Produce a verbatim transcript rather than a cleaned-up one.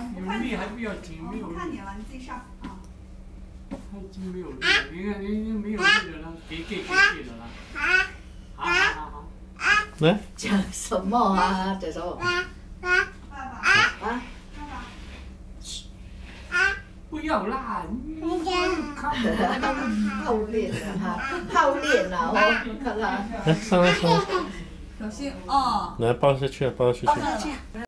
有力还不要紧，没有。 我看你了，你自己上啊。 他已经没有力了，你看，你你没有力了，给给给给的了。好好好好。 来。 讲什么啊？这时候。 爸爸。 啊。 不要啦！你看好练啊，好练啊！我看看。 来，上来上来。 小心哦。 来，抱下去，抱下去。 抱下去。